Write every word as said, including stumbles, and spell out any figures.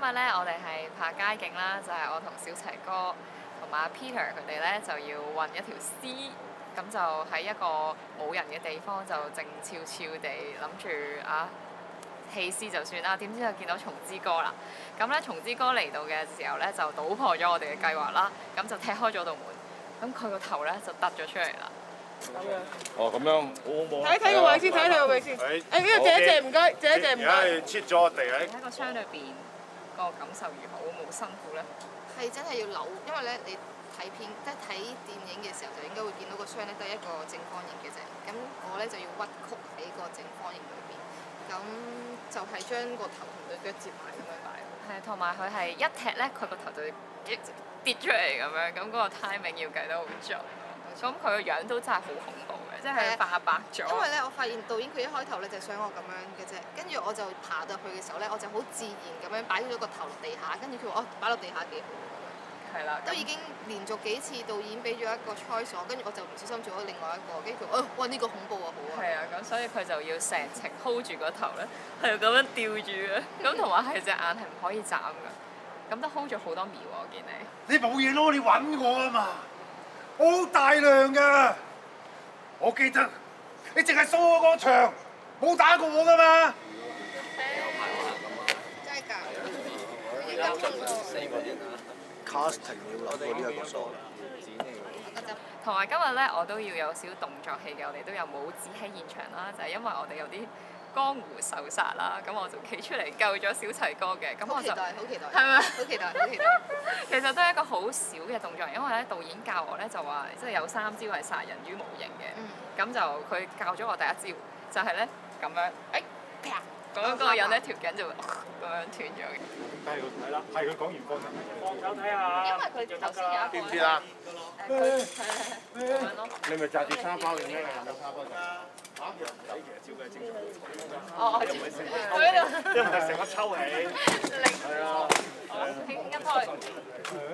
日咧我哋係拍街景啦，就係、是、我同小齊哥同埋 Peter 佢哋咧就要運一條屍，咁就喺一個冇人嘅地方就靜悄悄地諗住啊棄屍就算啦，點知就見到松之哥啦。咁咧松之哥嚟到嘅時候咧就搗破咗我哋嘅計劃啦，咁就踢開咗道門，咁佢個頭咧就突咗出嚟啦。 咁樣。 哦，咁樣好好冇。 睇一睇個位先，睇一睇個位先。誒，呢個借一借唔該，借一借唔該。 而家切咗地喺。 喺個箱裏邊個感受如何？會冇辛苦咧？ 係真係要扭，因為咧你睇片即係睇電影嘅時候就應該會見到個箱咧都係一個正方形嘅啫。咁我咧就要屈曲喺個正方形裏邊，咁就係將個頭同對腳接埋咁樣擺。 係，同埋佢係一踢咧，佢個頭就一直跌出嚟咁樣，咁嗰個 timing 要計得好準。咁佢個樣都真係好恐怖嘅，即係化白咗。 因為咧，我發現導演佢一開頭咧就想我咁樣嘅啫，跟住我就爬到去嘅時候咧，我就好自然咁樣擺咗個頭落地下，跟住佢話哦擺落地下幾好咁樣。 係啦。 都已經連續幾次導演俾咗一個 choice 我，跟住我就唔小心做咗另外一個，跟住佢哦哇呢個恐怖啊好啊。 係啊，咁所以佢就要成程 hold 住個頭咧，係咁樣吊住嘅，咁同埋係隻眼係唔可以眨㗎，咁都 hold 咗好多秒喎，我見你。 你冇嘢咯，你揾我啊嘛！我好大量㗎，我記得你淨係掃我個場，冇打過我㗎嘛。 真係㗎，應該冇喎。 casting 要諗到呢一個數。 同埋今日咧，我都要有少動作戲嘅，我哋都有武指喺現場啦，就係、是、因為我哋有啲江湖手殺啦，咁我就企出嚟救咗小齊哥嘅，咁我就好期待，好期待， 係咪？ 好期待，好期待。 其實都係一個好少嘅動作，因為咧導演教我咧就話，即係有三招係殺人於無形嘅，咁、嗯、就佢教咗我第一招，就係咧咁樣，誒啪咁樣嗰個人咧條頸就會咁樣斷咗嘅。 係係啦，係佢講完幫放手睇下。 因為佢頭先有一個。 知唔知啊？ 誒佢係咁樣咯。 你咪揸住沙包嘅咩？有沙包就。嚇！人仔其實照計正常。 哦，我知。佢喺度。 因為成個抽起。 零。 係啊。 好，一開。